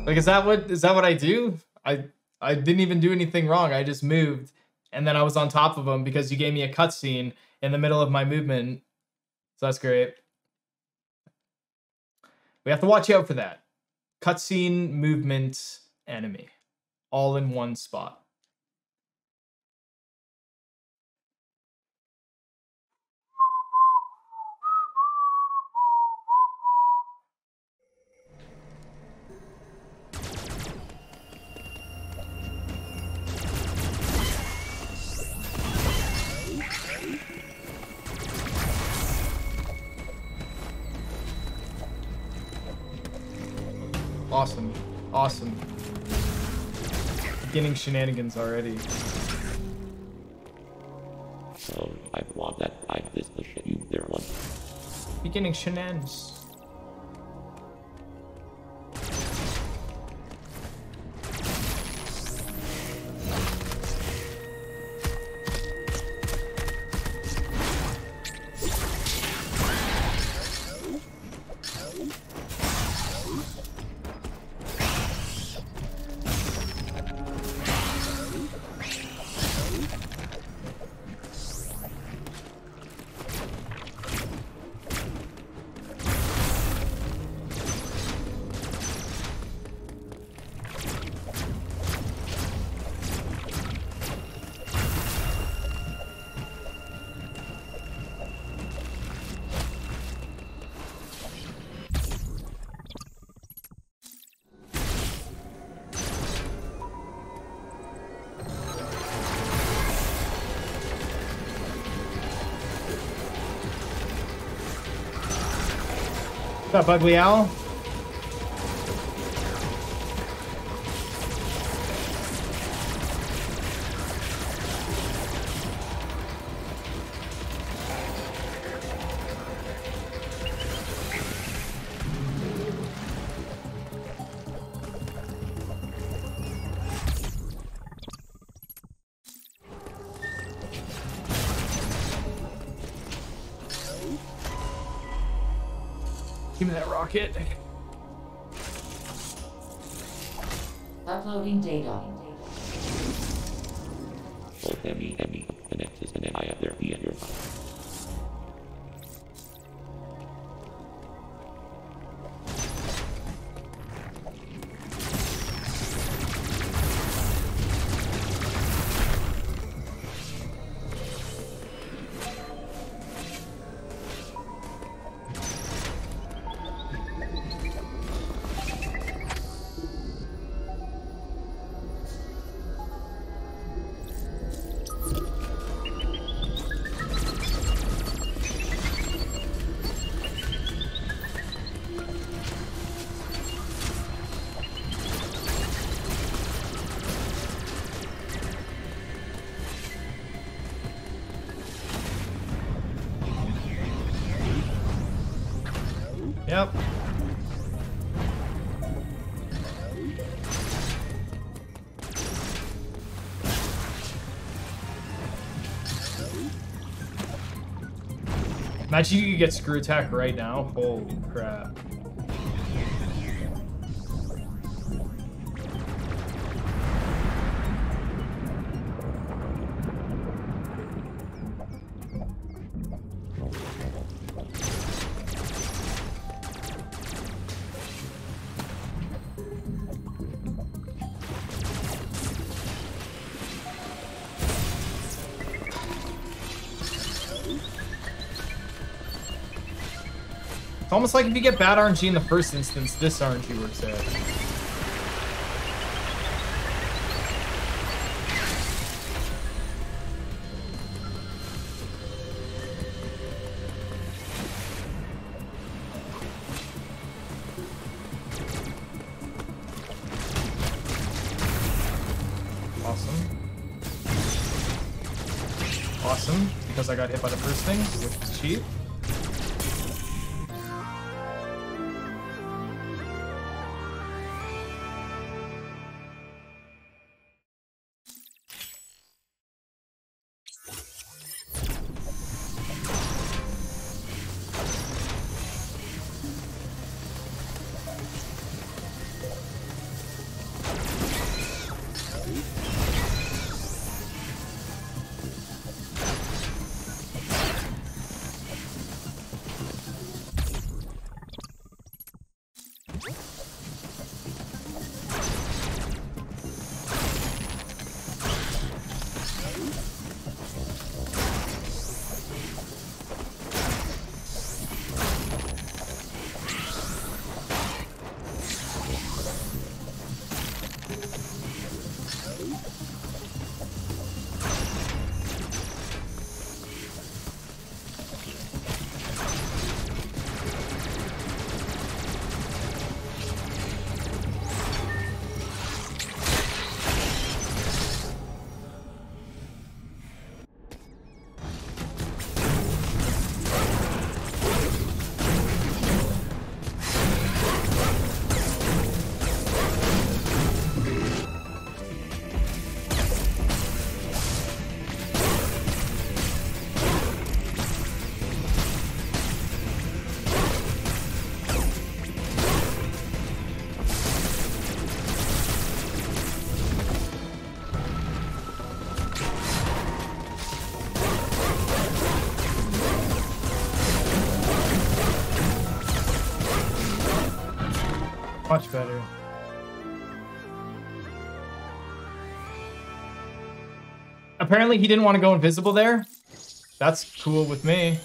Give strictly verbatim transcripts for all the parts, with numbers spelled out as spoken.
Like, is that what is that what I do? I I didn't even do anything wrong. I just moved, and then I was on top of him because you gave me a cutscene in the middle of my movement. So that's great. We have to watch out for that. Cutscene, movement, enemy. All in one spot. Awesome. Awesome. Beginning shenanigans already. So I want that I this the shit you there one. Beginning shenanigans. What's up, Ugly Owl? Give me that rocket. Uploading data. So Emmy, Emmy, connected, and then I have their be at your Yep. Imagine you could get screw attack right now. Holy crap. It's almost like if you get bad R N G in the first instance, this R N G works out. Awesome. Awesome, because I got hit by the first thing, which is cheap. Much better. Apparently he didn't want to go invisible there. That's cool with me.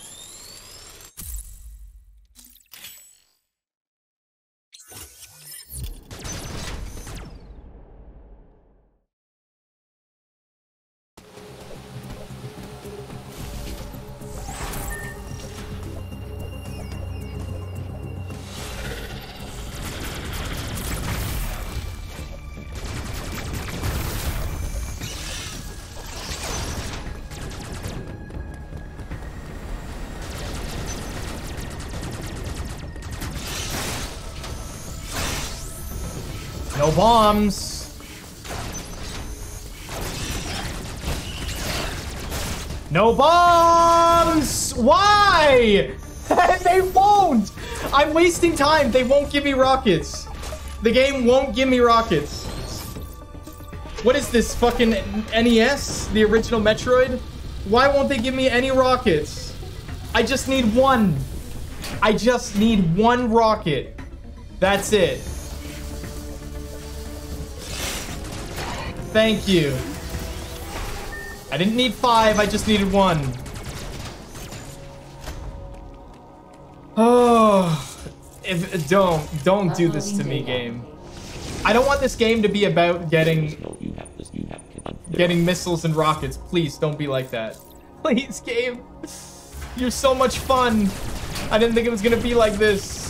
No bombs. No bombs! Why? They won't! I'm wasting time. They won't give me rockets. The game won't give me rockets. What is this, fucking N E S? The original Metroid? Why won't they give me any rockets? I just need one. I just need one rocket. That's it. Thank you. I didn't need five, I just needed one. Oh, if don't don't do this to me, game. I don't want this game to be about getting getting missiles and rockets. Please don't be like that. Please, game. You're so much fun. I didn't think it was gonna be like this.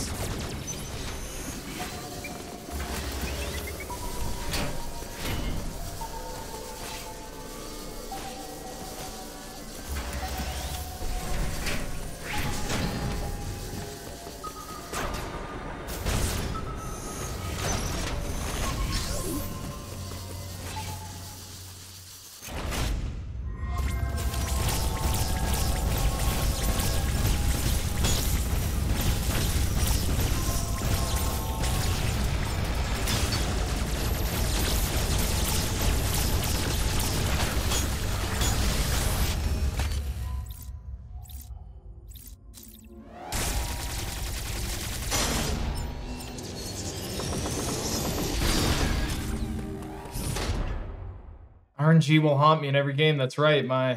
R N G will haunt me in every game. That's right, my...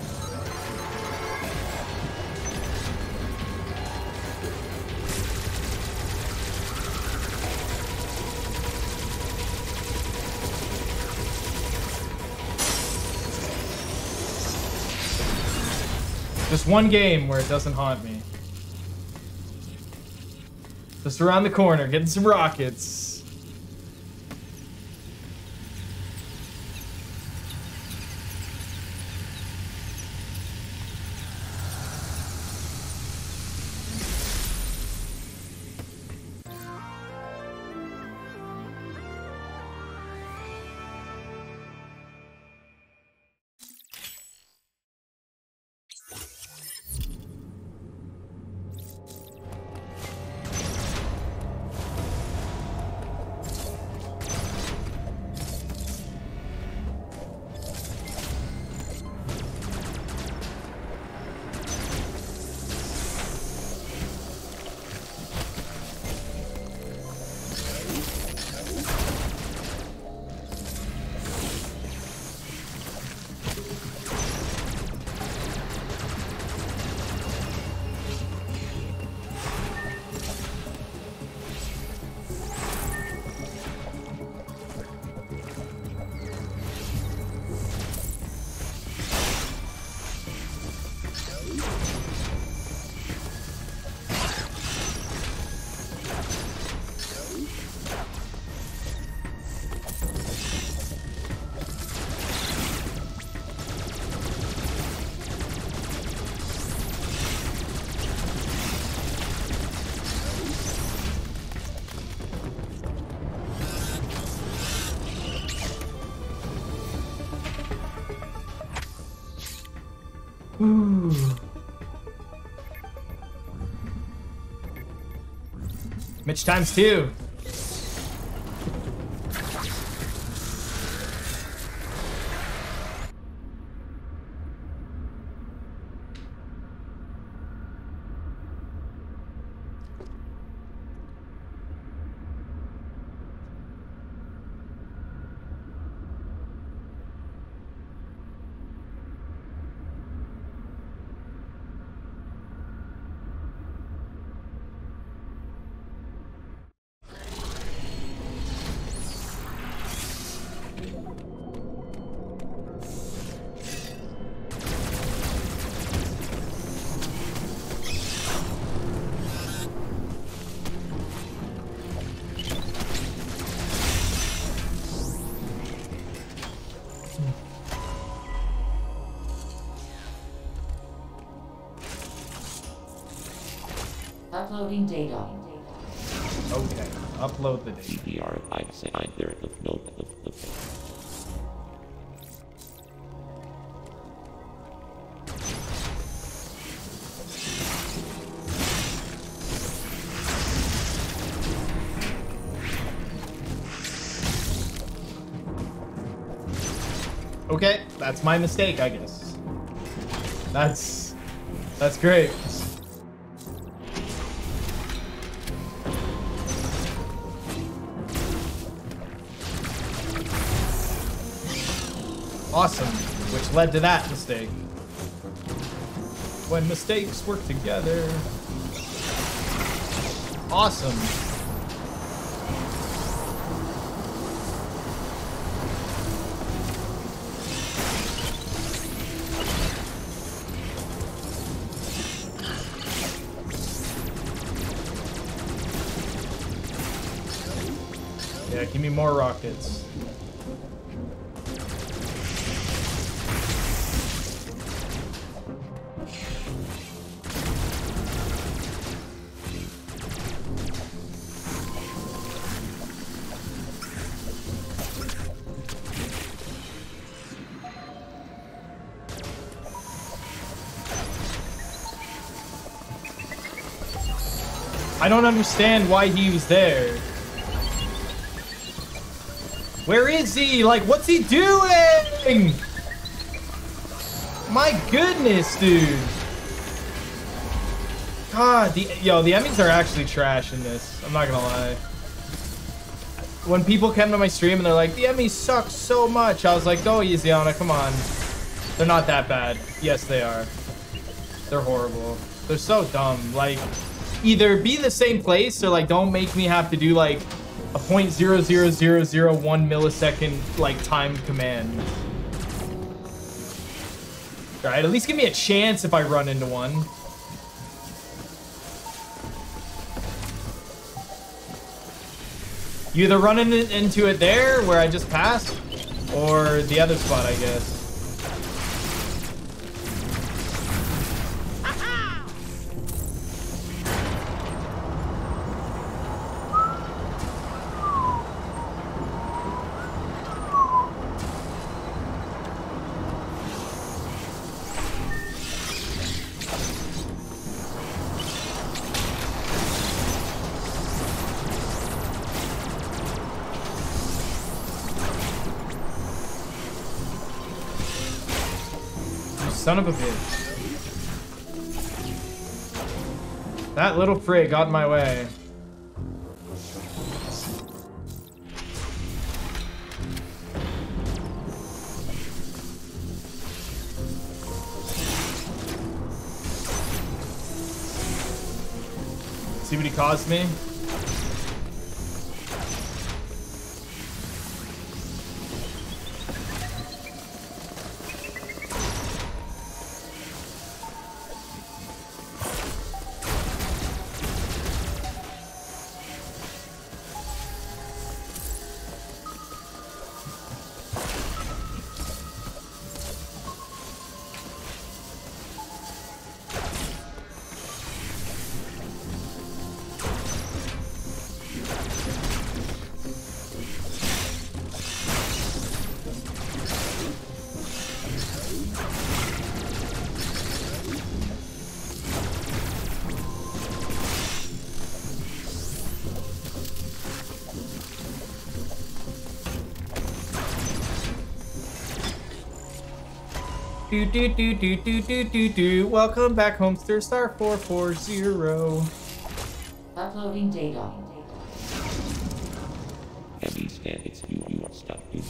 Just one game where it doesn't haunt me. Just around the corner, getting some rockets. Ooh. Mitch times two. Uploading data. Okay, upload the data. C P R, I say I there the no the the Okay, that's my mistake, I guess. That's that's great. Awesome, which led to that mistake. When mistakes work together. Awesome. Yeah, give me more rockets. I don't understand why he was there. Where is he? Like, what's he doing? My goodness, dude. God, the yo, the Emmys are actually trash in this. I'm not gonna lie. When people come to my stream and they're like, the Emmys suck so much, I was like, go easy on it, come on. They're not that bad. Yes, they are. They're horrible. They're so dumb. Like, either be the same place or like don't make me have to do like a point zero zero zero zero one millisecond like time command. All right, at least give me a chance if I run into one. You either run in, into it there where I just passed, or the other spot, I guess. Son of a bitch. That little frig got in my way. See what he caused me? Do do do do do do do do. Welcome back, Homester Star four four zero. Uploading data. Emmys and it's you you stuff you.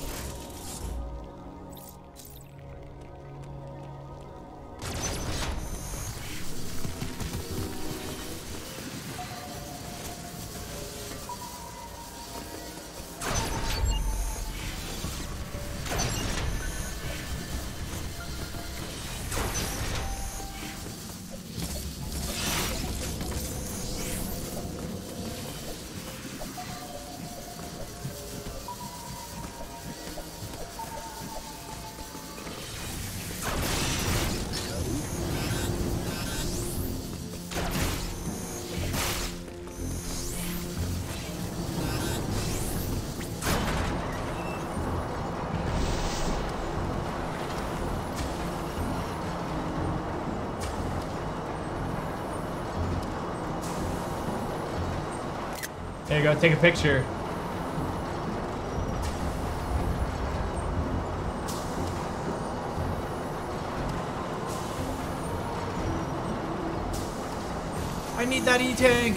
There you go, take a picture. I need that E-tank.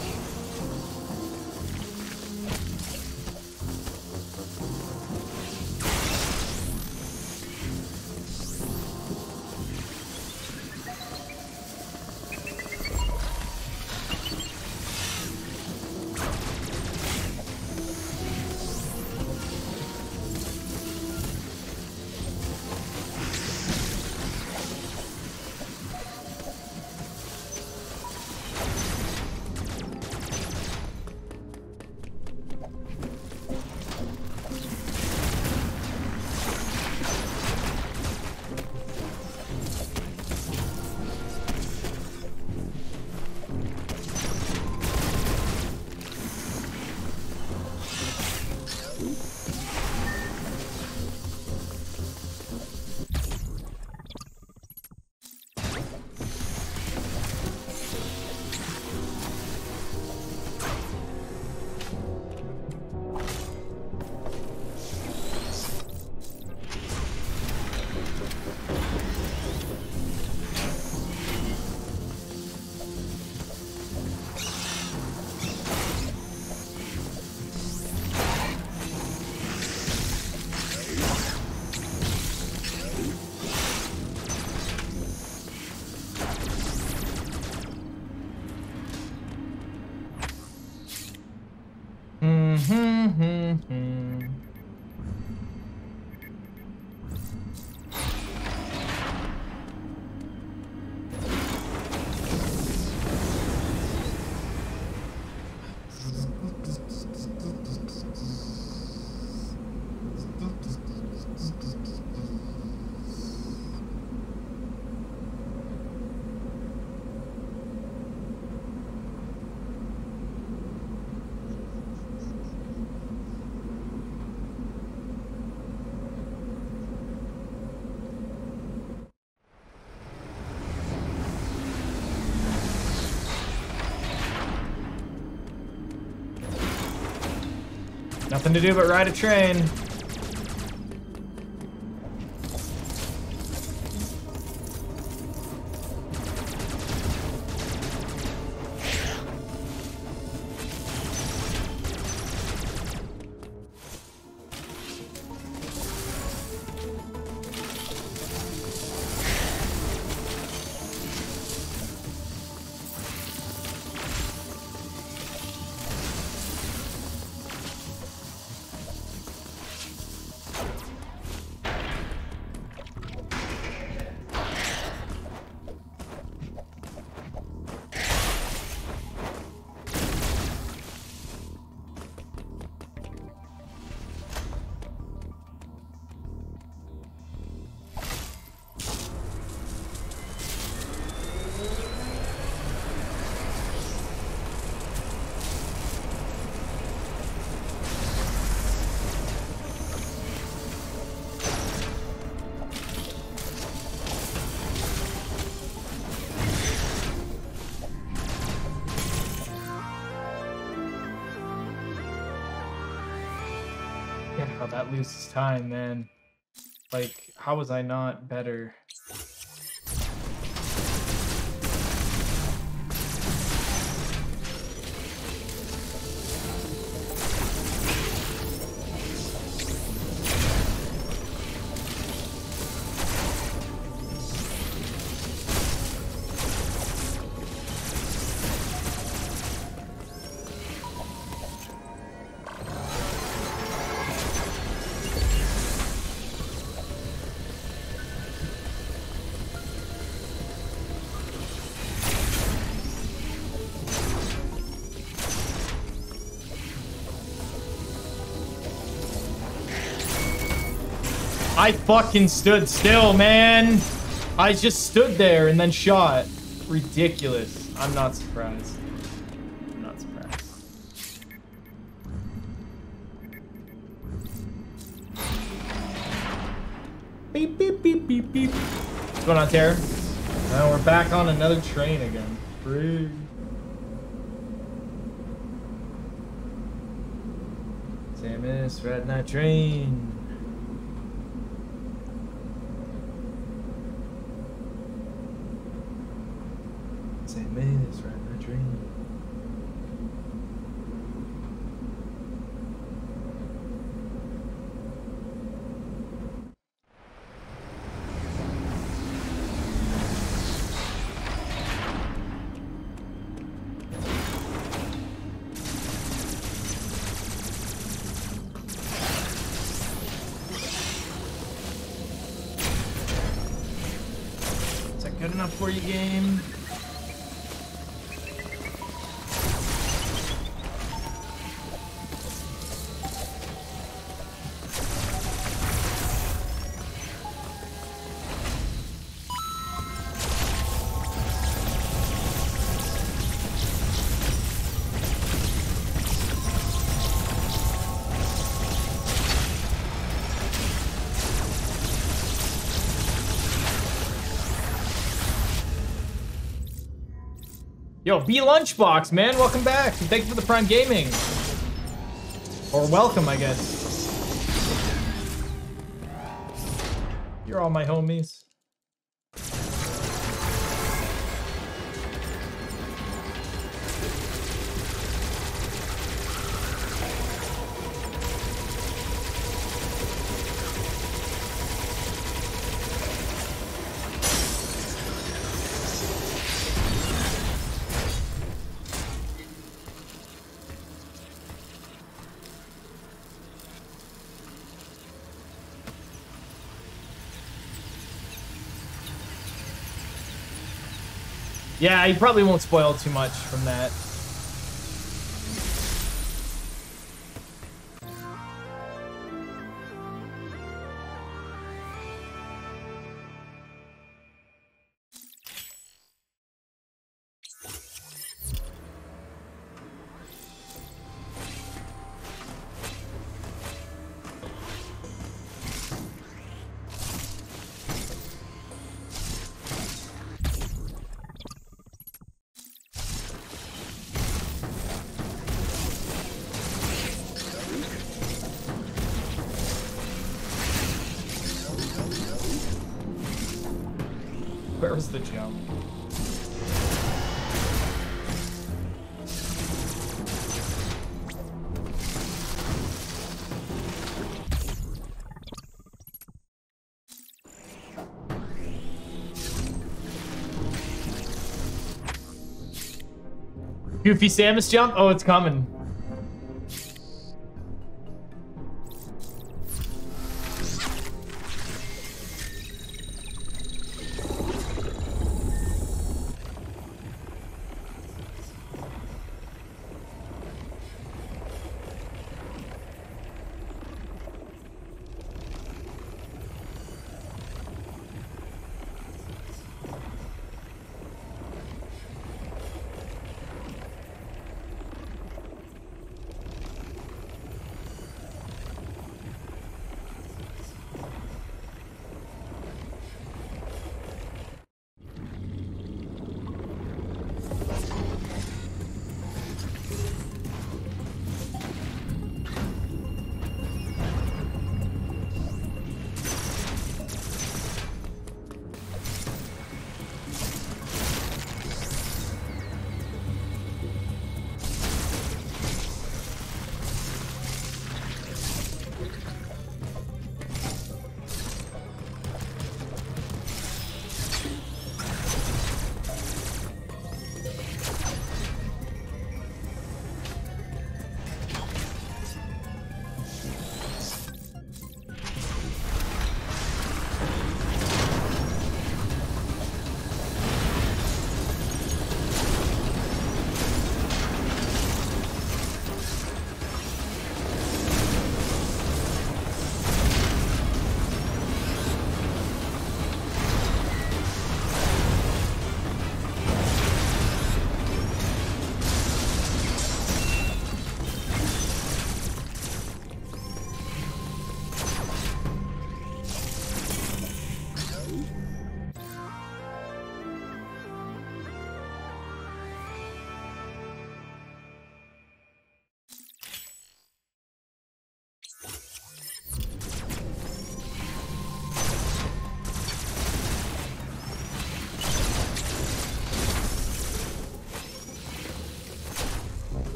Nothing to do but ride a train. How that loses time, man. Like, how was I not better? I fucking stood still, man. I just stood there and then shot. Ridiculous. I'm not surprised. I'm not surprised. Beep, beep, beep, beep, beep. What's going on, Tara? Now we're back on another train again. Frig. Samus, riding that train. Samus, riding that train. Good enough for you, game? Yo, B Lunchbox, man, welcome back. Thank you for the Prime Gaming. Or welcome, I guess. You're all my homies. Yeah, you probably won't spoil too much from that. Where's the jump? Goofy Samus jump? Oh, it's coming.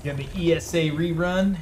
Got the E S A rerun.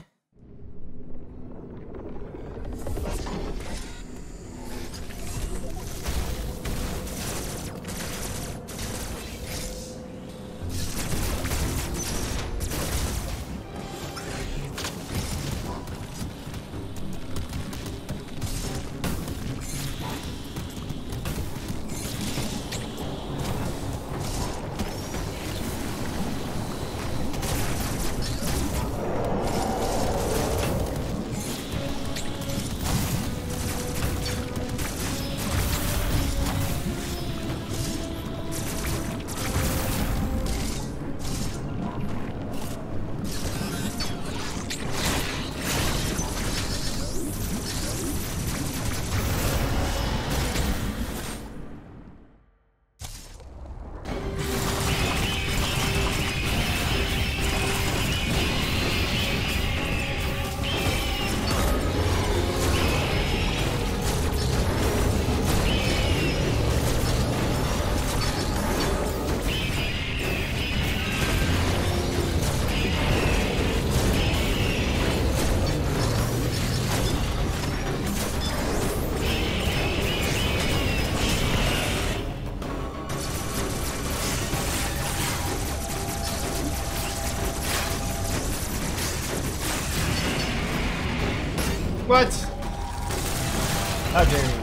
What? How dare you?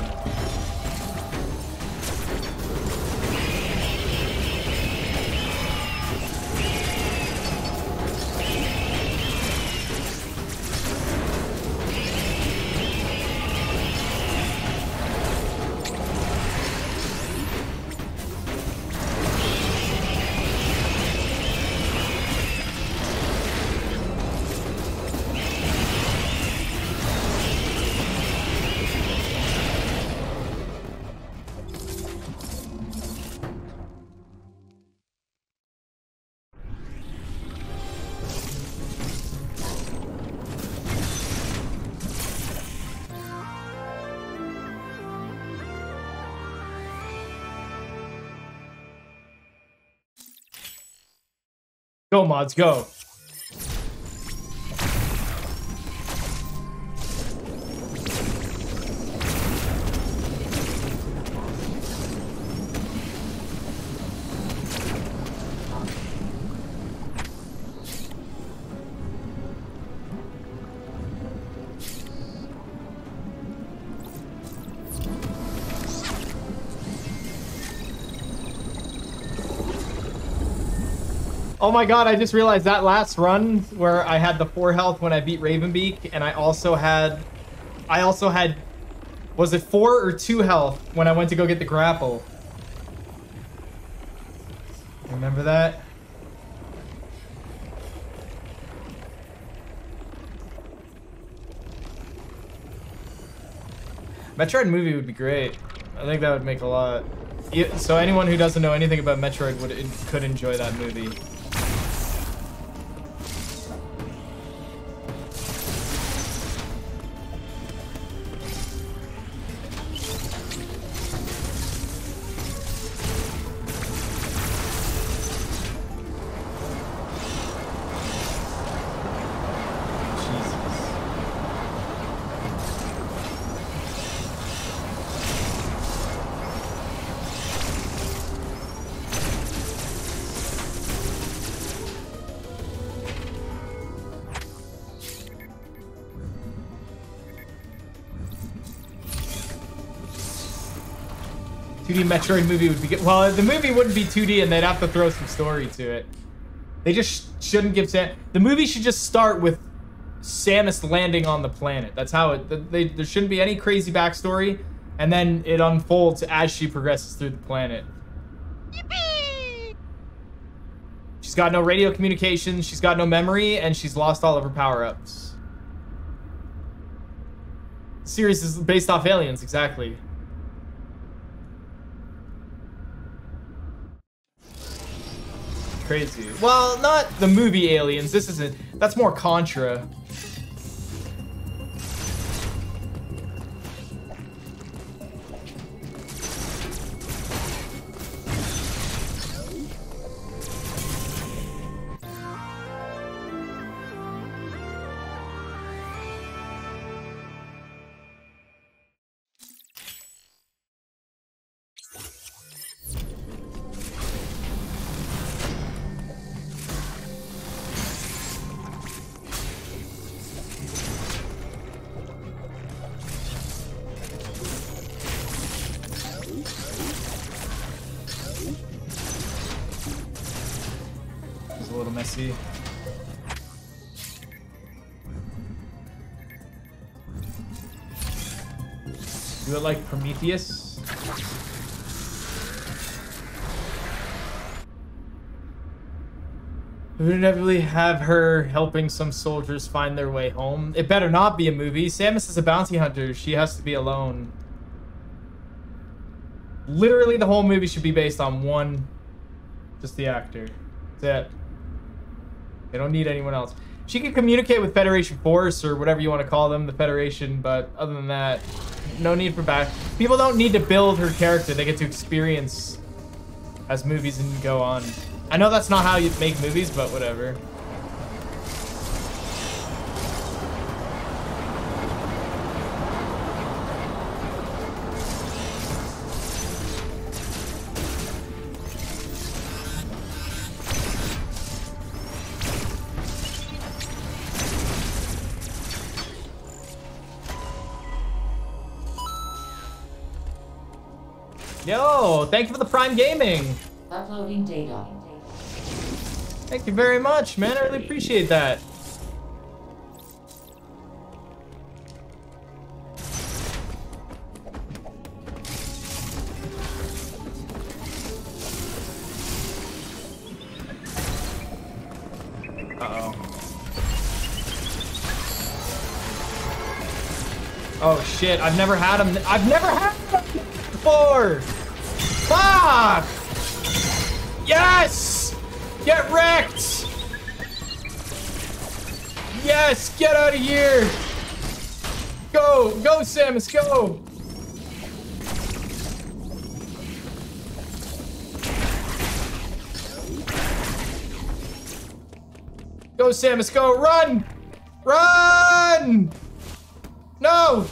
Go, mods, go. Oh my god, I just realized that last run where I had the four health when I beat Ravenbeak, and I also had, I also had, was it four or two health when I went to go get the grapple? Remember that? Metroid movie would be great. I think that would make a lot. So anyone who doesn't know anything about Metroid would could enjoy that movie. two D Metroid movie would be good. Well, the movie wouldn't be two D and they'd have to throw some story to it. They just shouldn't give Sam... The movie should just start with Samus landing on the planet. That's how it... They, there shouldn't be any crazy backstory. And then it unfolds as she progresses through the planet. Yippee! She's got no radio communication, she's got no memory, and she's lost all of her power-ups. The series is based off Aliens, exactly. Crazy. Well, not the movie Aliens. This isn't. That's more Contra. messy. Do it like Prometheus. We would inevitably have her helping some soldiers find their way home. It better not be a movie. Samus is a bounty hunter. She has to be alone. Literally, the whole movie should be based on one, just the actor. That's it. They don't need anyone else. She can communicate with Federation Force or whatever you want to call them, the Federation, but other than that, no need for back. People don't need to build her character. They get to experience as movies and go on. I know that's not how you make movies, but whatever. Yo, thank you for the Prime Gaming. Uploading data. Thank you very much, man. I really appreciate that. Uh-oh. Oh shit, I've never had him. I've never had him before. Fuck! Yes! Get wrecked! Yes! Get out of here! Go! Go, Samus! Go! Go, Samus! Go! Run! Run! No!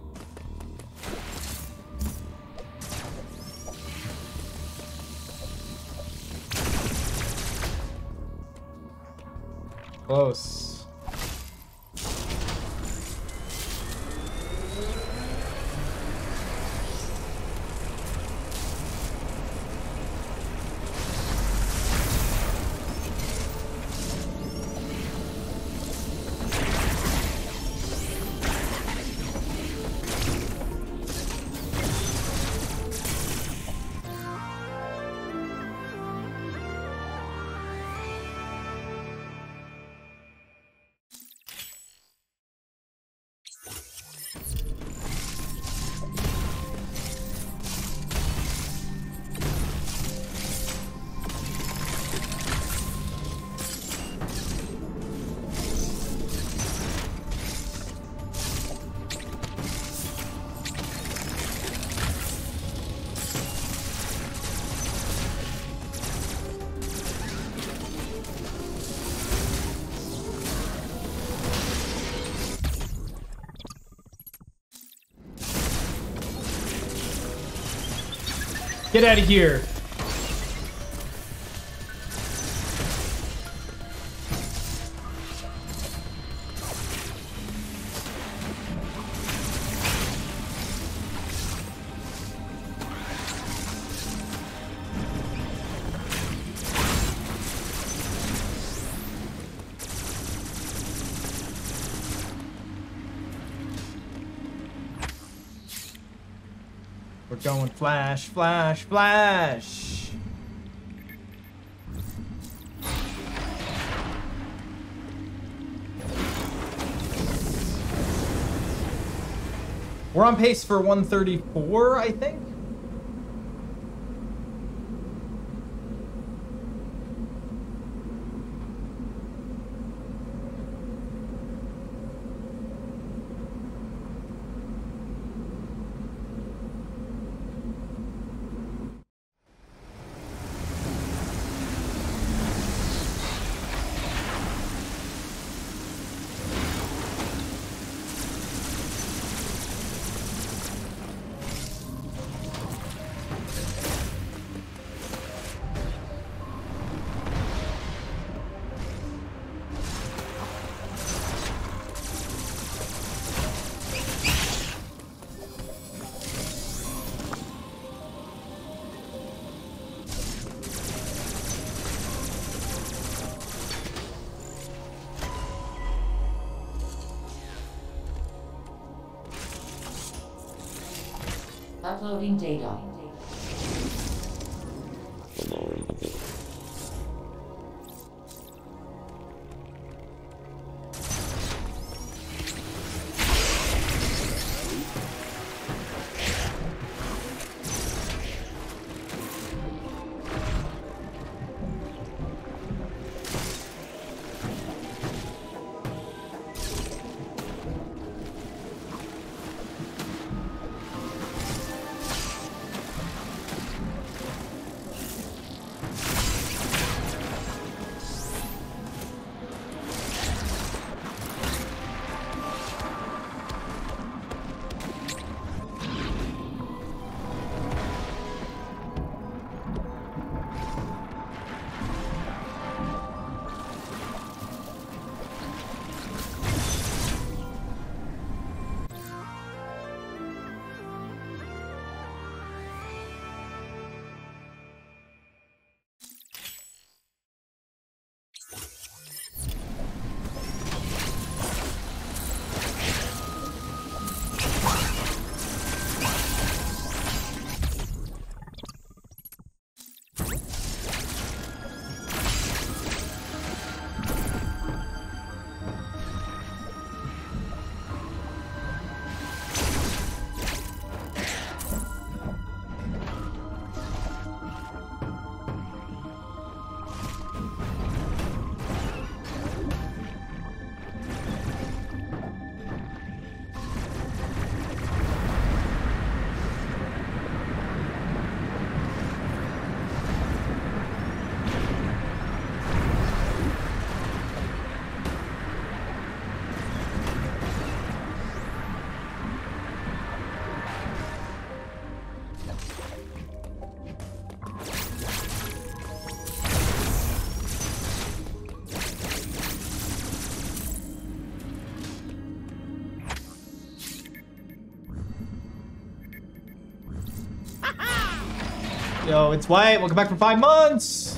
Close. Get out of here. We're going flash, flash, flash. We're on pace for one thirty-four, I think. Uploading data. The lowering of it. Yo, it's White. Welcome back for five months.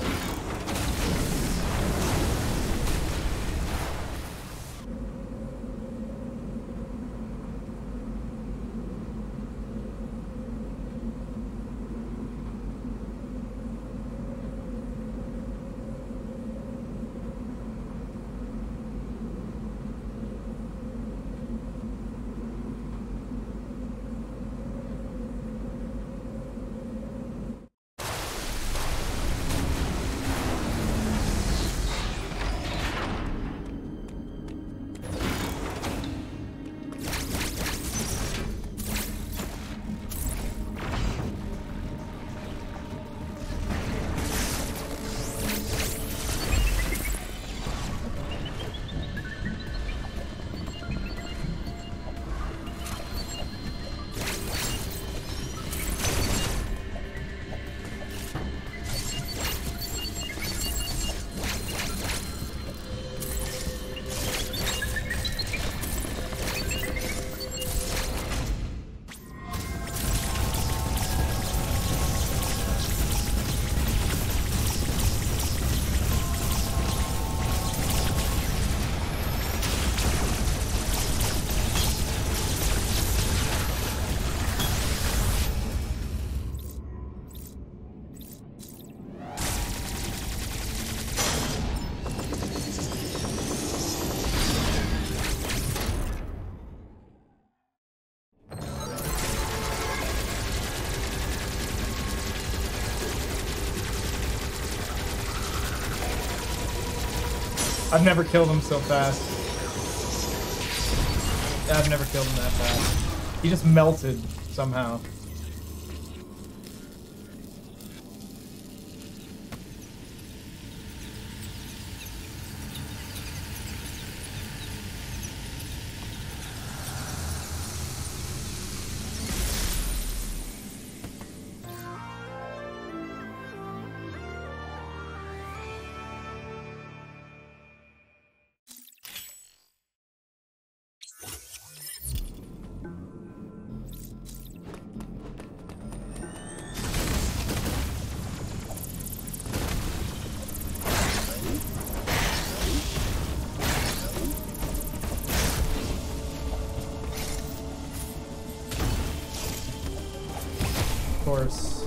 I've never killed him so fast. I've never killed him that fast. He just melted somehow. course.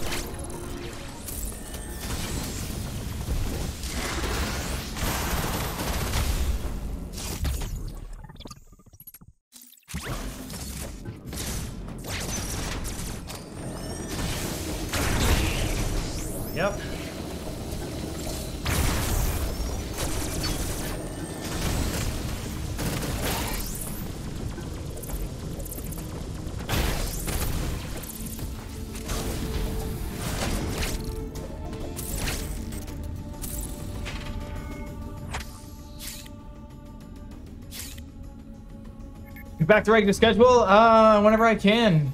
Yep. Get back to regular schedule, uh, whenever I can.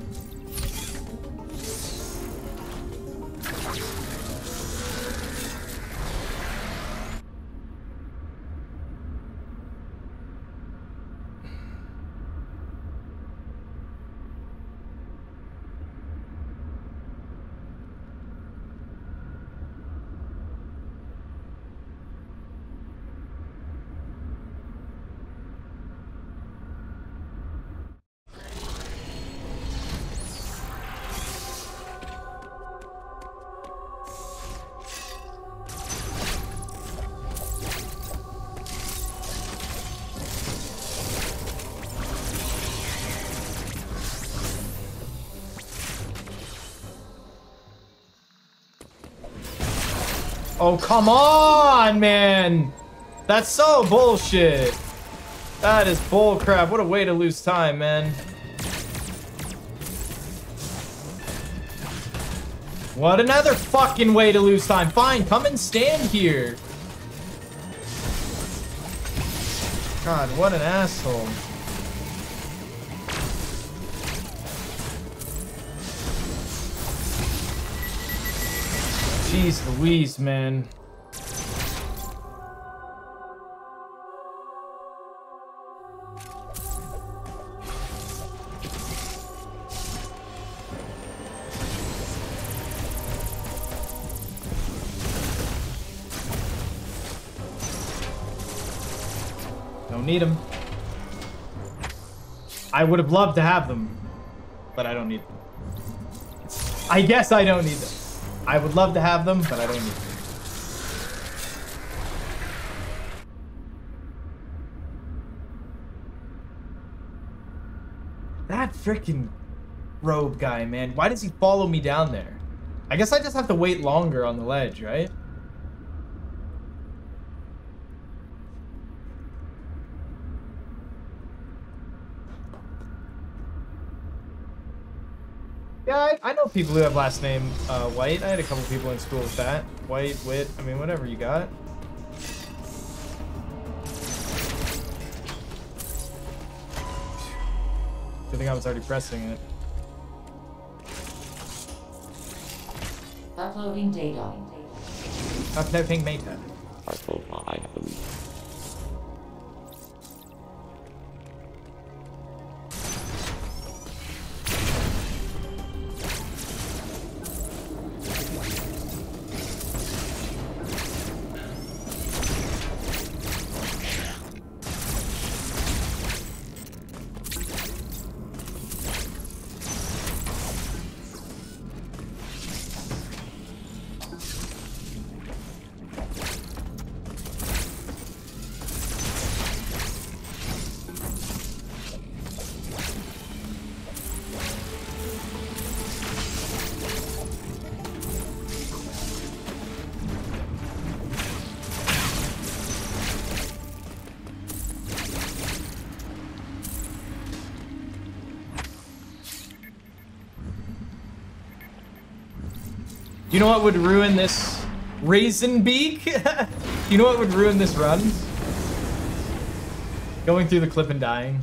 Oh, come on, man. That's so bullshit. That is bull crap. What a way to lose time, man. What another fucking way to lose time. Fine, come and stand here. God, what an asshole. Jeez Louise, man. Don't need them. I would have loved to have them, but I don't need them. I guess I don't need them. I would love to have them, but I don't need them. That freaking robe guy, man. Why does he follow me down there? I guess I just have to wait longer on the ledge, right? Yeah, I, I know people who have last name uh, White. I had a couple people in school with that. White, Wit, I mean, whatever you got. Good thing I was already pressing it. Uploading data. Uploading data. Article item. You know what would ruin this raisin beak? You know what would ruin this run? Going through the clip and dying.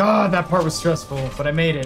God, that part was stressful, but I made it.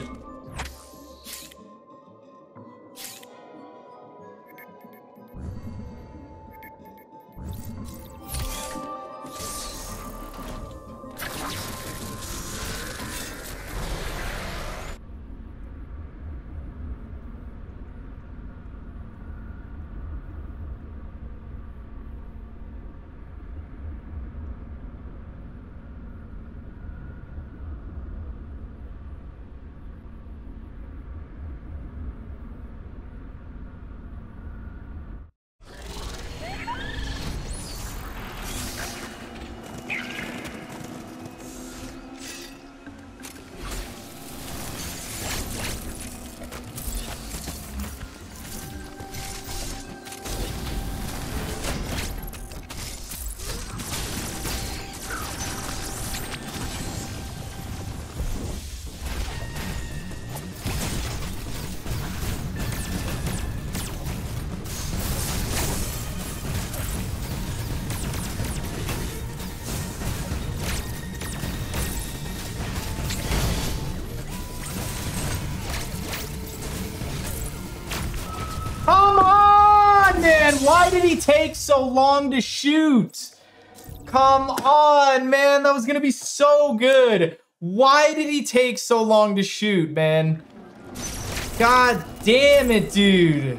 Come on, man! Why did he take so long to shoot? Come on, man! That was gonna be so good. Why did he take so long to shoot, man? God damn it, dude.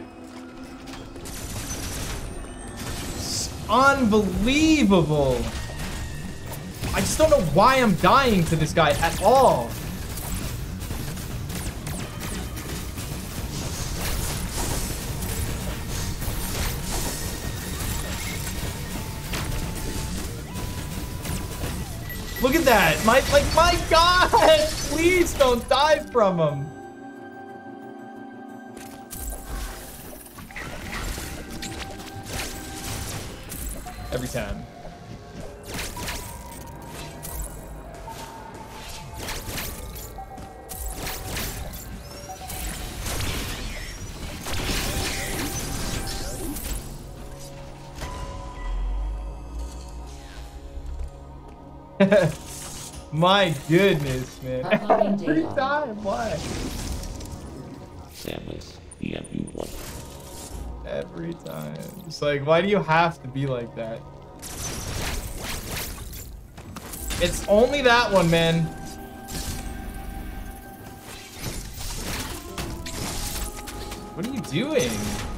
It's unbelievable. I just don't know why I'm dying to this guy at all. Look at that. My, like, my God, please don't die from him. Every time. My goodness, man. Every time, why? Samus, E M U one. Every time. It's like, why do you have to be like that? It's only that one, man. What are you doing?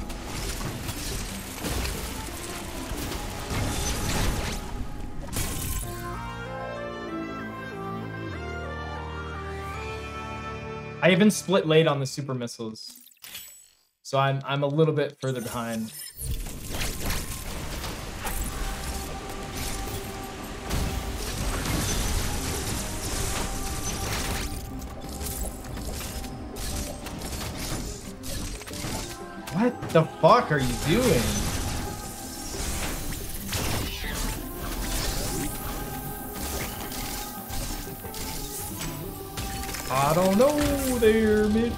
I even split late on the super missiles, so I'm I'm a little bit further behind. What the fuck are you doing? I don't know there, Mitch.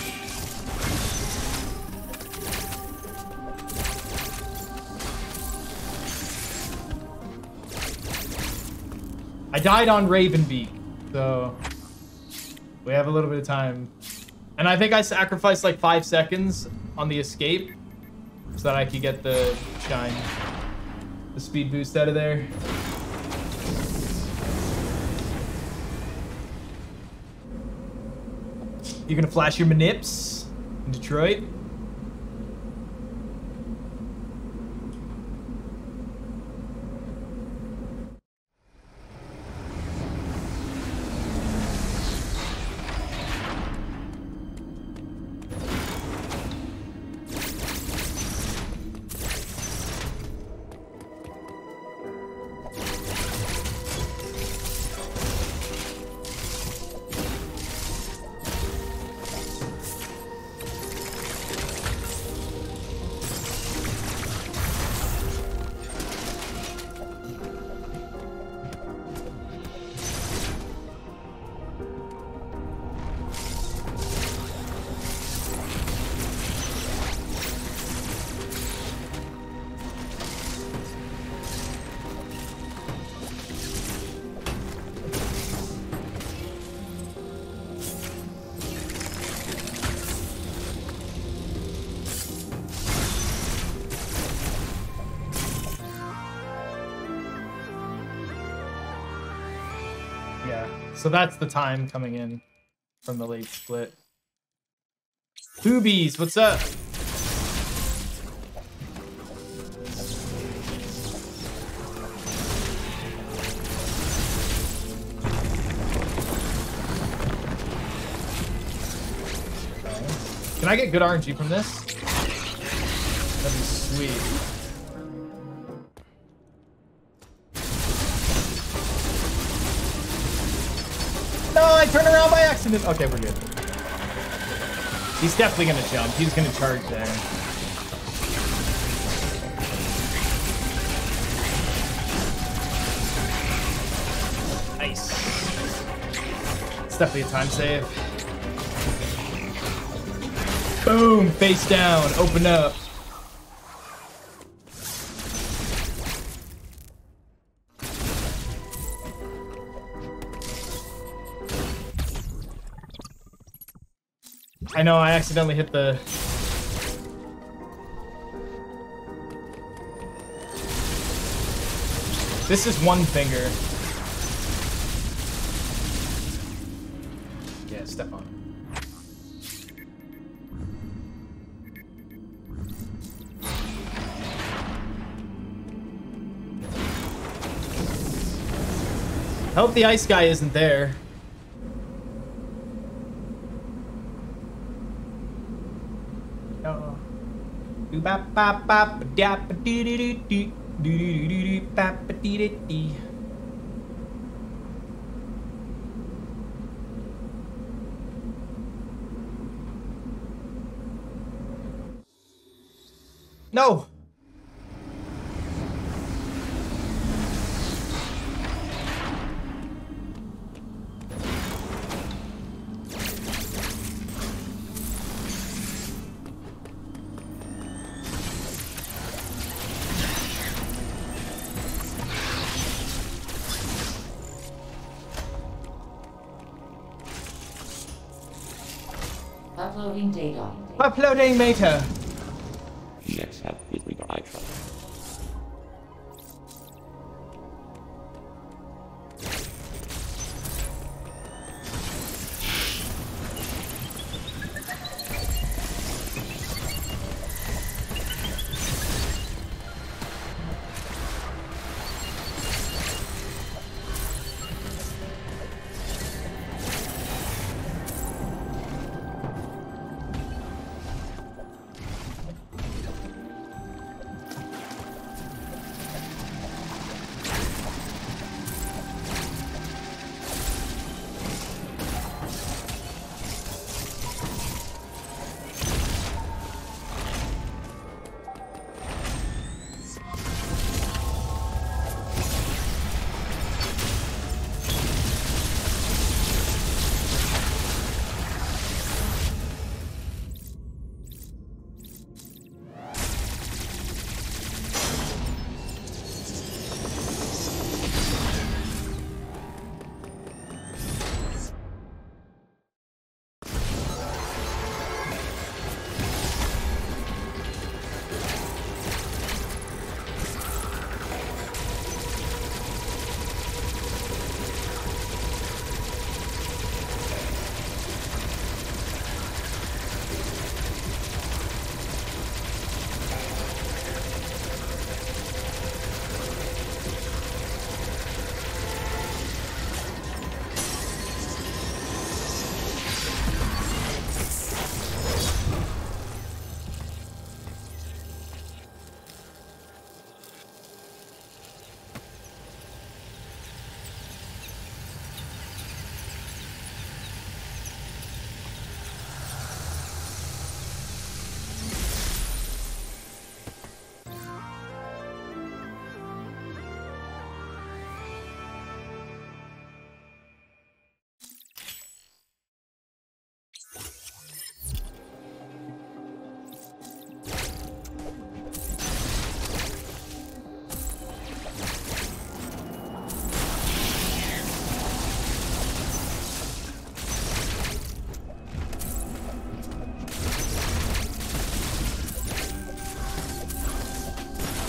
I died on Ravenbeak, so we have a little bit of time. And I think I sacrificed like five seconds on the escape so that I could get the shine, the speed boost out of there. You're gonna flash your manips in Detroit? Yeah, so that's the time coming in from the late split. Boobies, what's up? Can I get good R N G from this? That'd be sweet. No, I turned around by accident. Okay, we're good. He's definitely gonna jump. He's gonna charge there. Nice. It's definitely a time save. Boom, face down, open up. I know, I accidentally hit the... This is one finger. Yeah, step on. Hope the ice guy isn't there. No. Uploading data. Uploading data. Next have with regard I trust.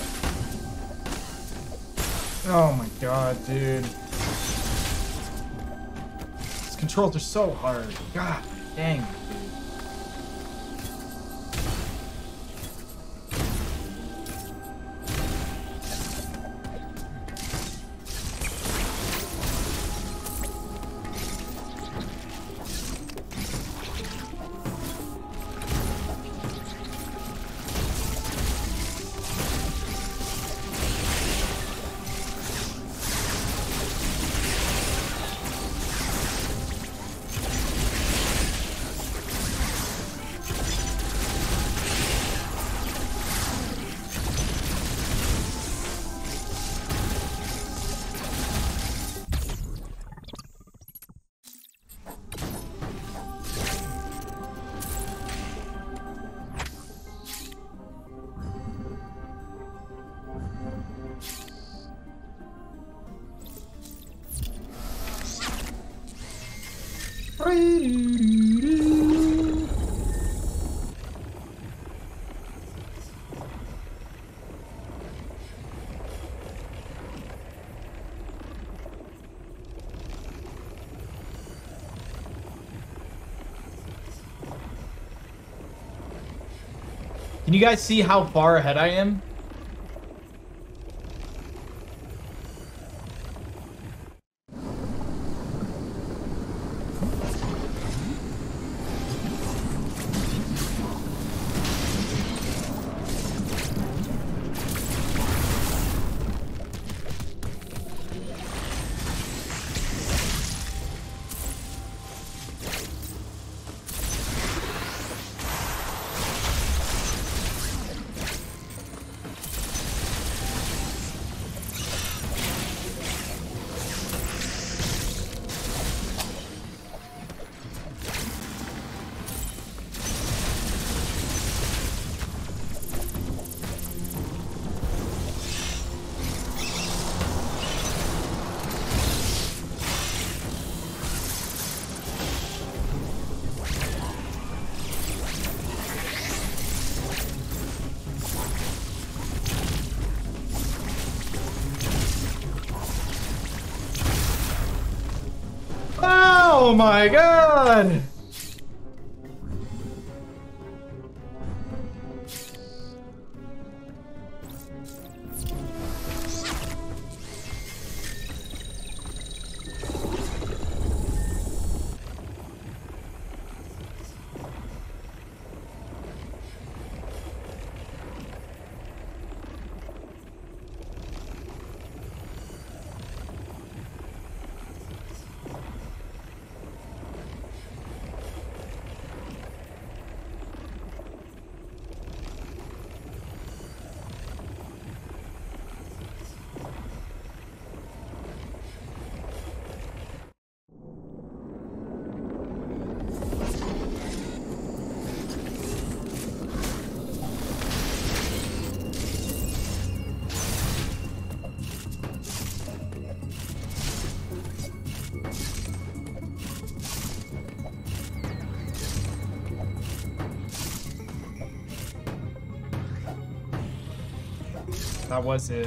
Oh my god, dude. controls are so hard. God dang. Dude. Can you guys see how far ahead I am? Oh my god! That was it.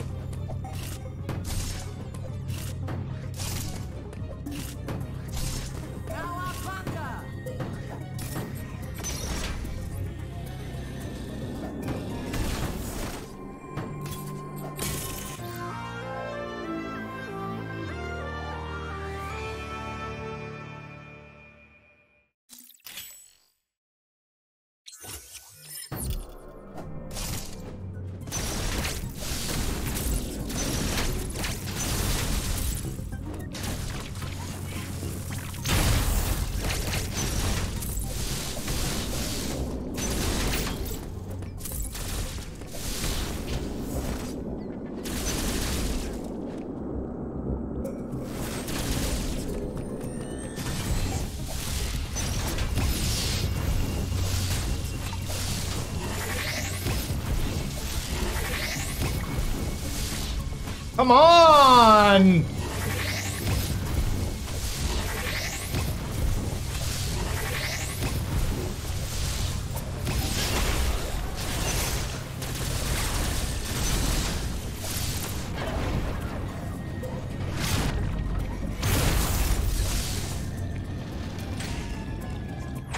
Come on!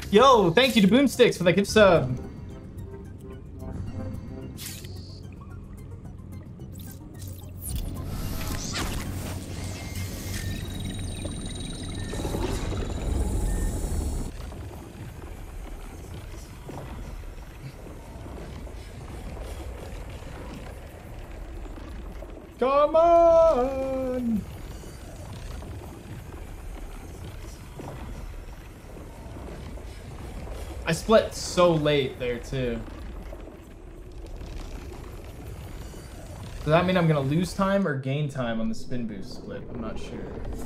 Yo, thank you to Boomsticks for that gift sub. Come on! I split so late there too. Does that mean I'm gonna lose time or gain time on the spin boost split? I'm not sure.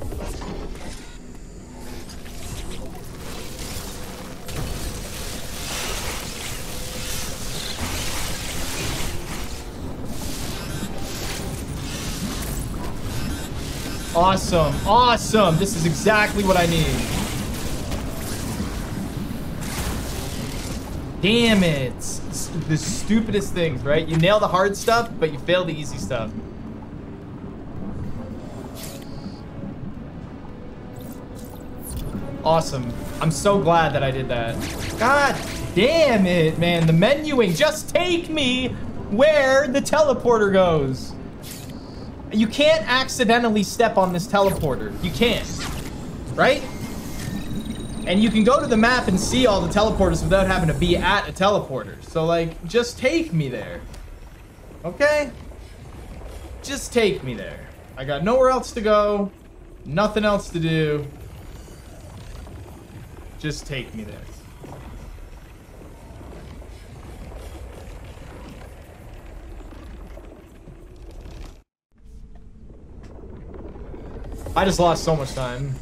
Awesome, awesome. This is exactly what I need. Damn it. It's the stupidest things, right? You nail the hard stuff, but you fail the easy stuff. Awesome. I'm so glad that I did that. God damn it, man. The menuing. Just take me where the teleporter goes. You can't accidentally step on this teleporter. You can't. Right? And you can go to the map and see all the teleporters without having to be at a teleporter. So, like, just take me there. Okay? Just take me there. I got nowhere else to go. Nothing else to do. Just take me there. I just lost so much time.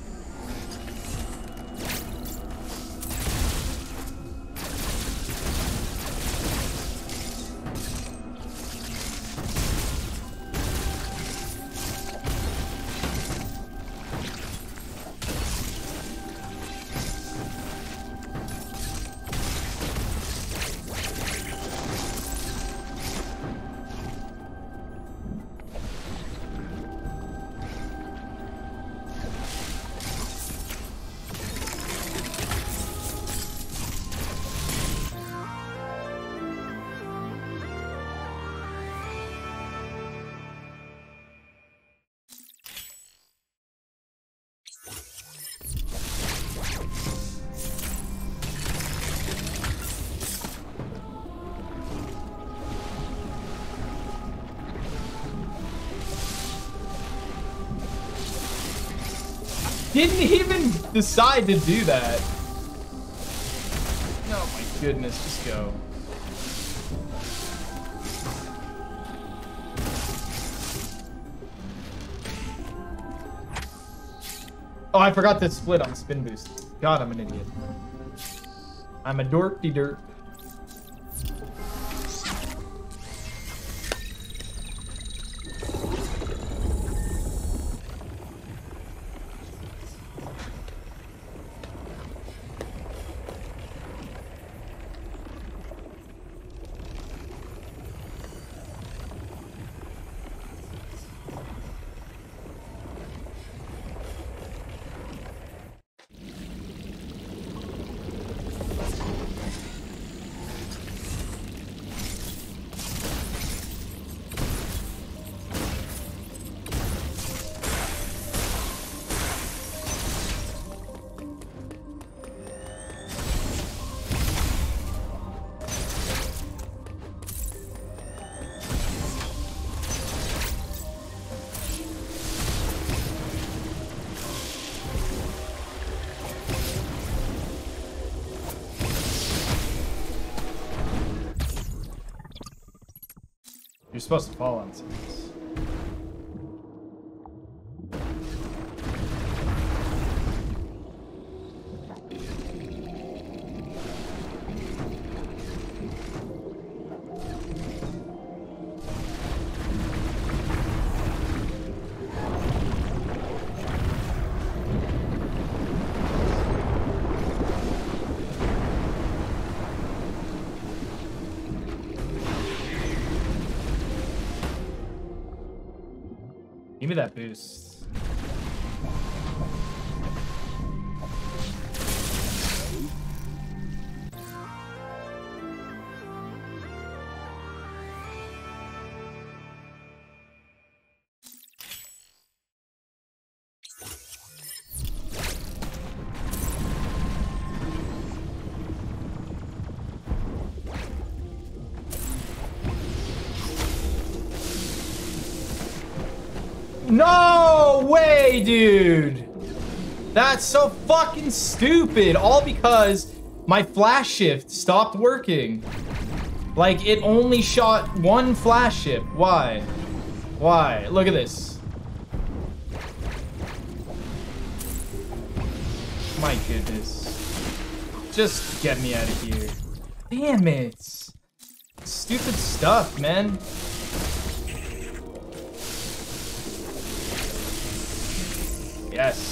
Didn't even decide to do that. Oh my goodness, just go. Oh, I forgot to split on the spin boost. God, I'm an idiot. I'm a dorky dirt. You're supposed to fall on some of this. Give me that boost. No way, dude. That's so fucking stupid. All because my flash shift stopped working. Like, it only shot one flash shift. Why? Why? Look at this. My goodness. Just get me out of here. Damn it. Stupid stuff, man. Yes.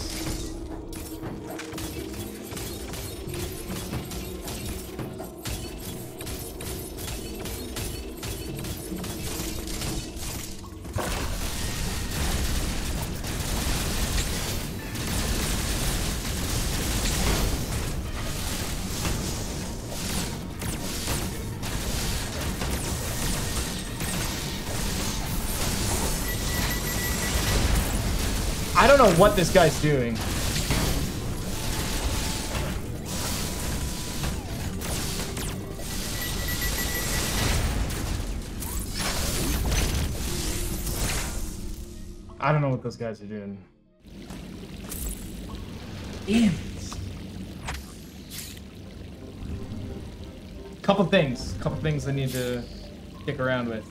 I don't know what this guy's doing. I don't know what those guys are doing. Damn it. Couple things. Couple things I need to stick around with.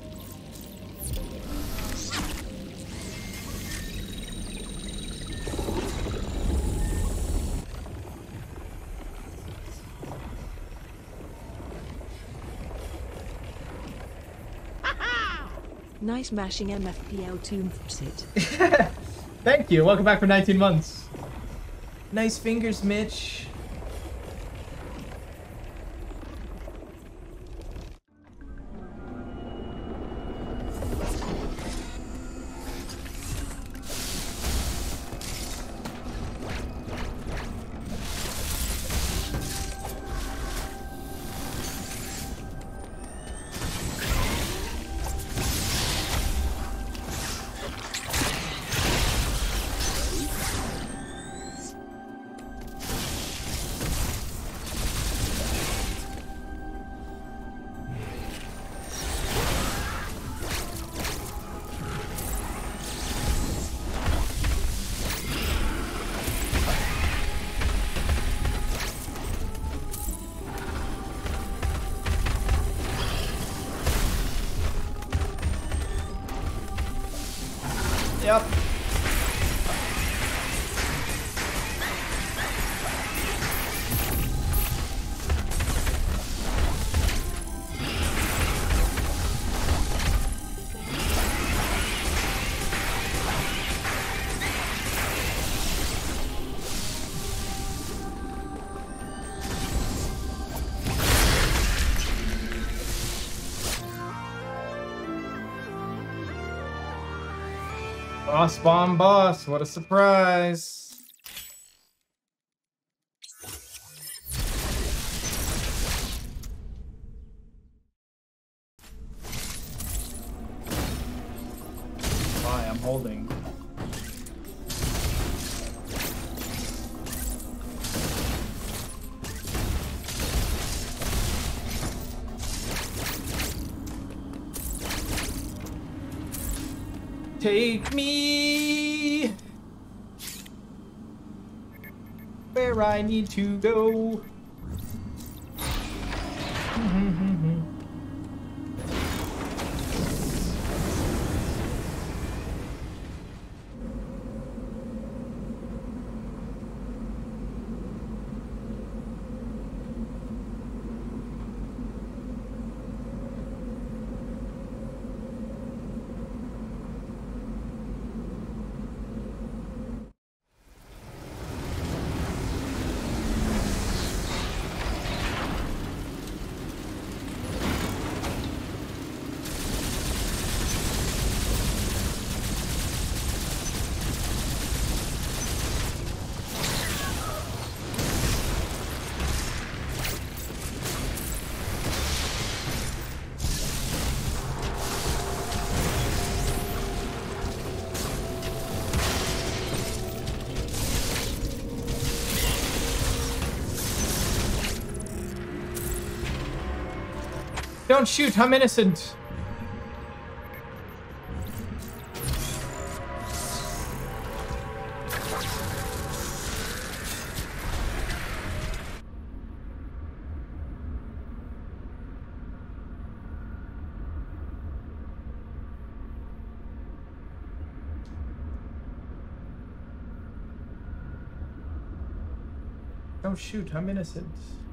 Nice mashing M F P L tomb sit. Thank you. Welcome back for nineteen months. Nice fingers, Mitch. Yep. Boss bomb boss, what a surprise. Why, I'm holding. Take me where I need to go. Don't shoot, I'm innocent. Oh shoot, I'm innocent.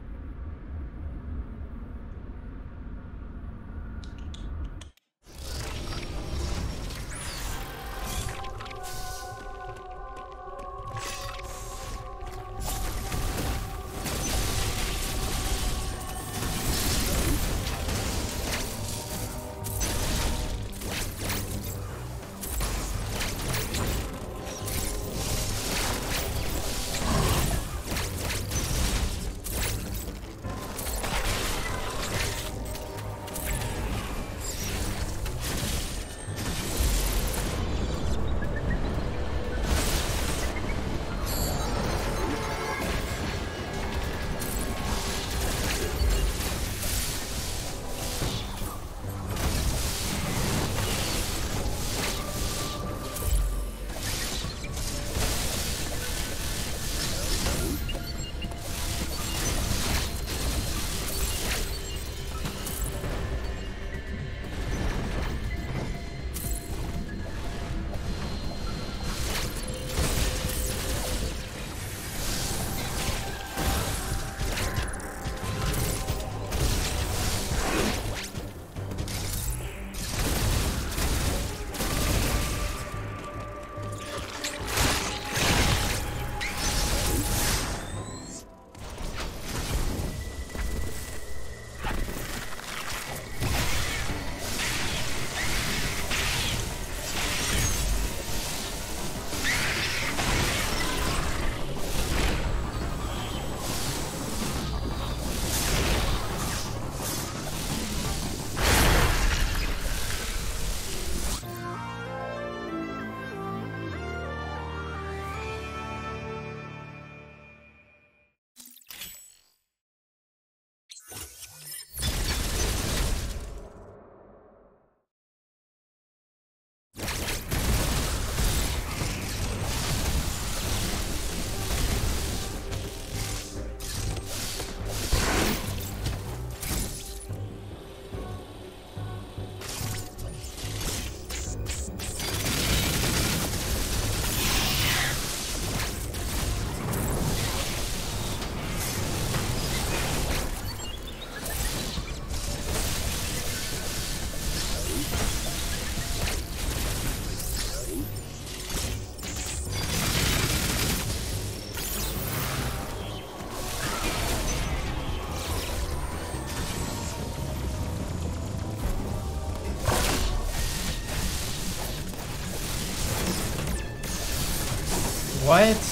What?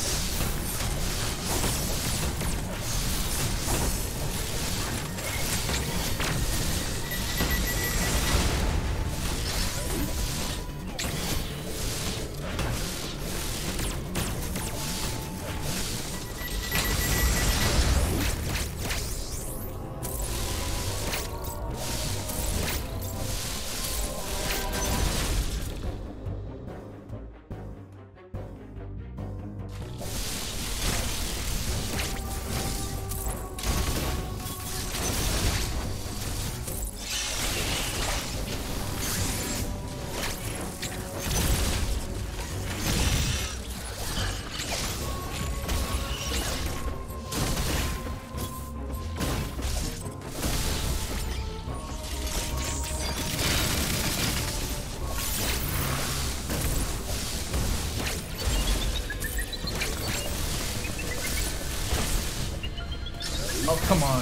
Oh, come on.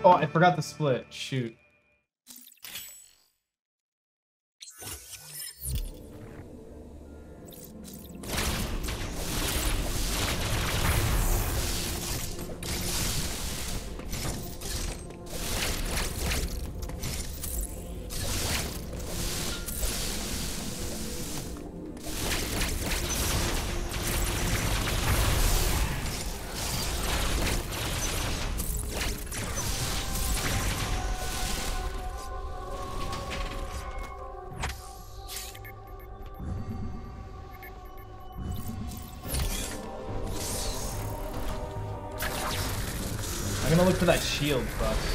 Oh, I forgot the split. Shoot. I'm gonna look for that shield first.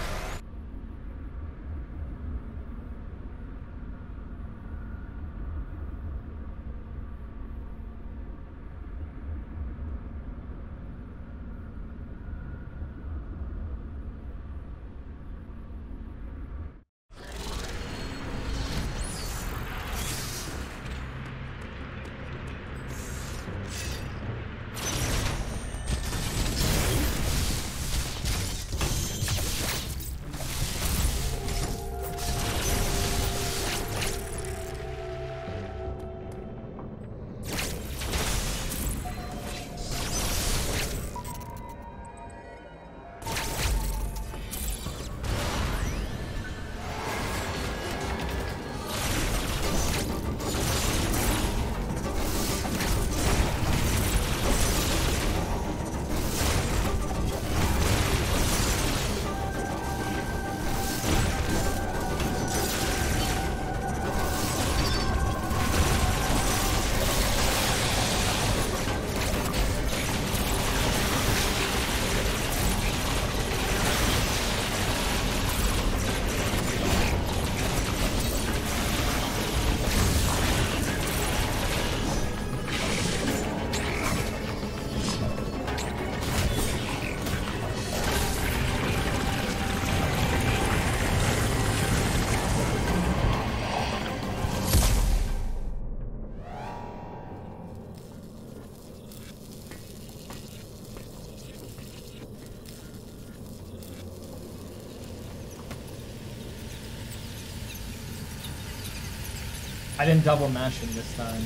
I didn't double mash him this time.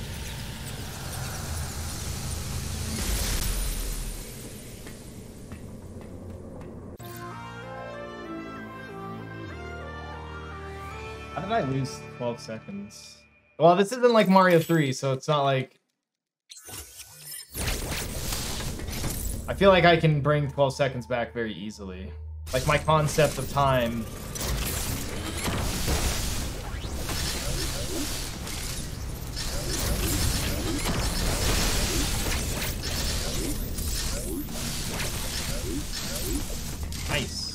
How did I lose twelve seconds? Well, this isn't like Mario three, so it's not like... I feel like I can bring twelve seconds back very easily. Like, my concept of time... Nice.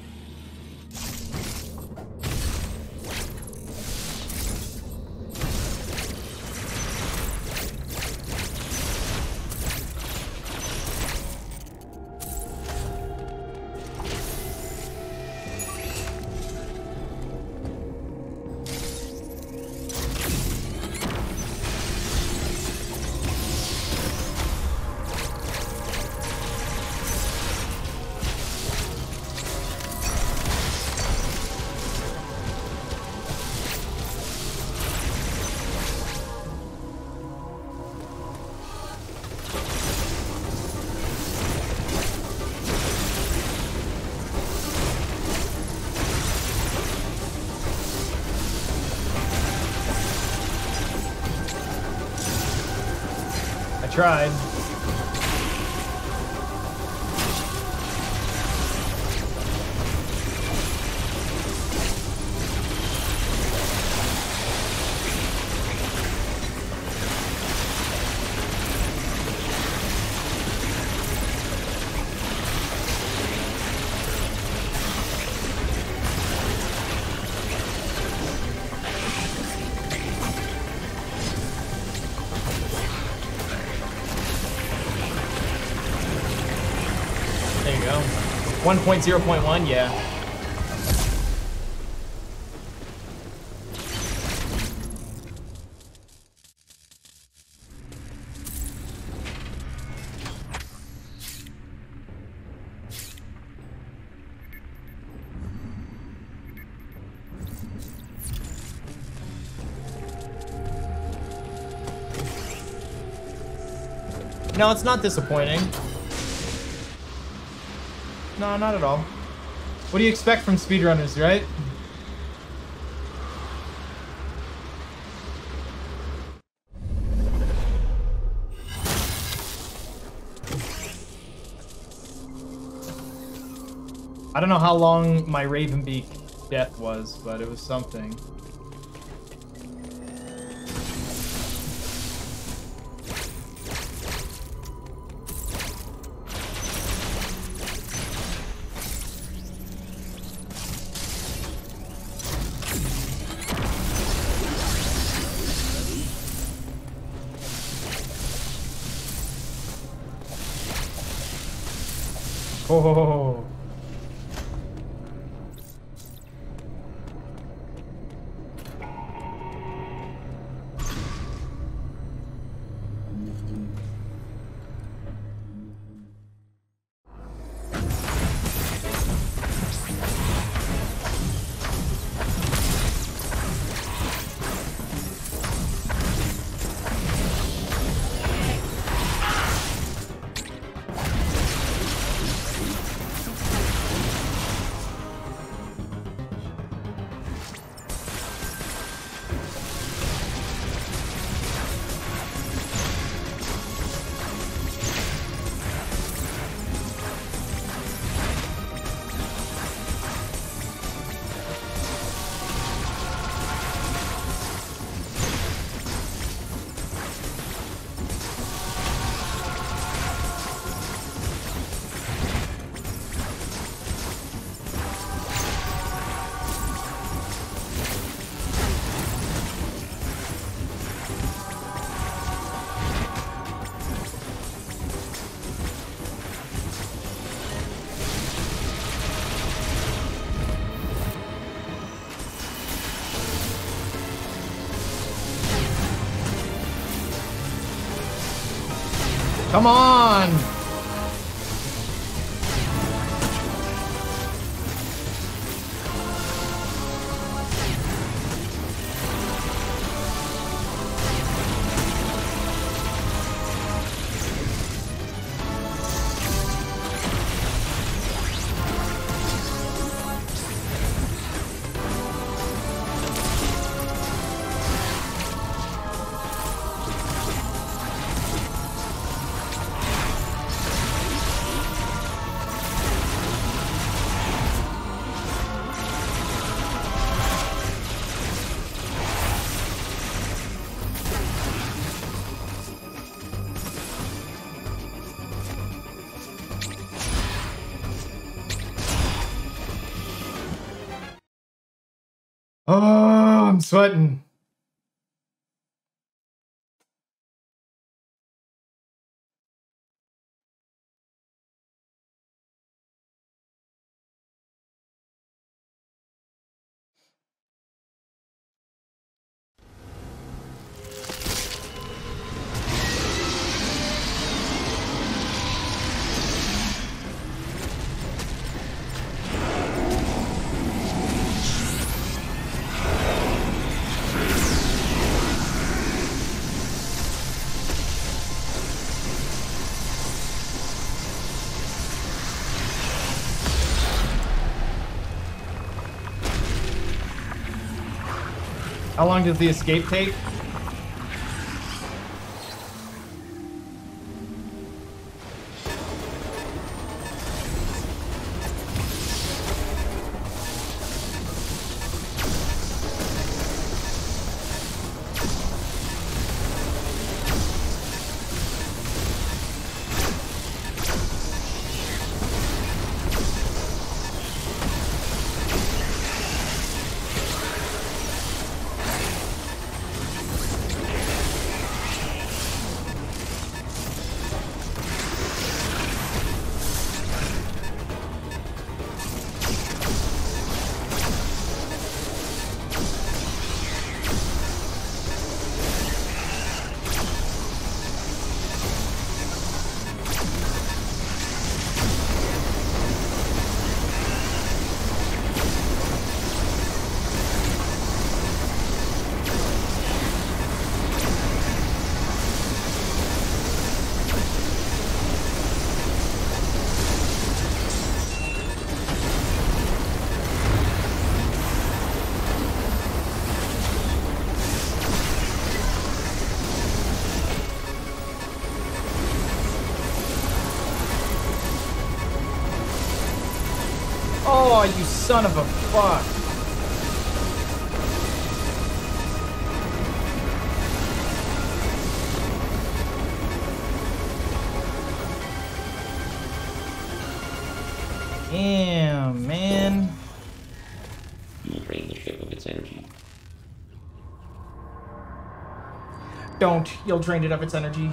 Tried. one point zero point one, yeah. No, it's not disappointing. No, not at all. What do you expect from speedrunners, right? I don't know how long my Ravenbeak death was, but it was something. Oh. Come on! Oh, I'm sweating. How long does the escape take? Oh, you son of a fuck. Damn, man. You will drain the ship of its energy. Don't. You'll drain it of its energy.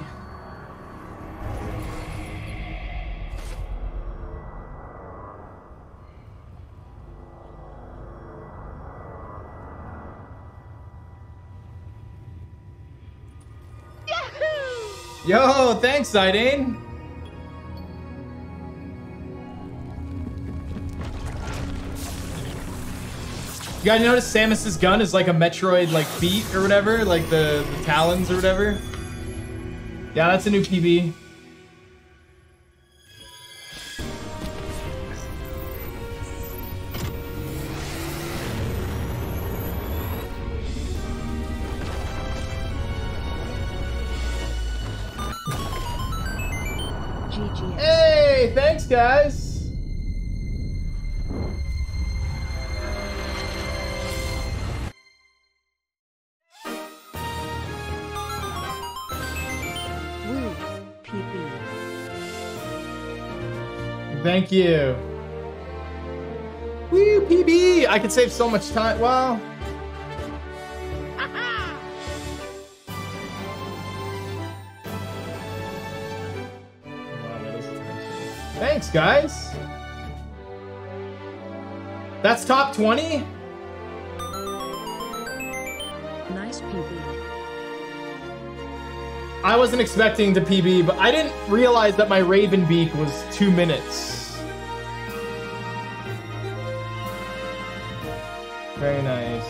Yahoo! Yo, thanks, Zidane. You guys notice Samus's gun is like a Metroid like feet or whatever, like the, the talons or whatever. Yeah, that's a new P B. G G S. Hey, thanks guys. Woo, P B. Thank you. Woo, P B! I could save so much time. Wow. Thanks, guys. That's top twenty? Nice P B. I wasn't expecting to P B, but I didn't realize that my Raven Beak was two minutes. Very nice.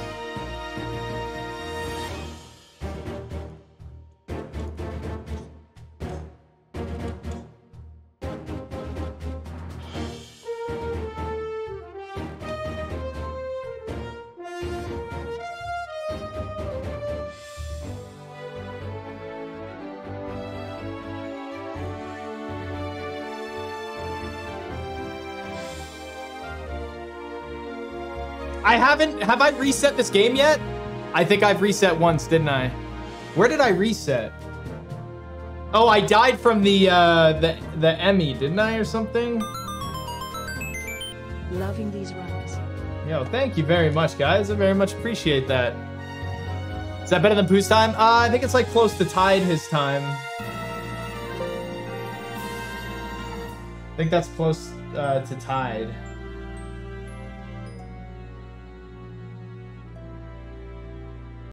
I haven't, have I reset this game yet? I think I've reset once, didn't I? Where did I reset? Oh, I died from the, uh, the, the Emmy, didn't I, or something? Loving these runs. Yo, thank you very much, guys. I very much appreciate that. Is that better than Pooh's time? Uh, I think it's like close to tied his time. I think that's close uh, to tied.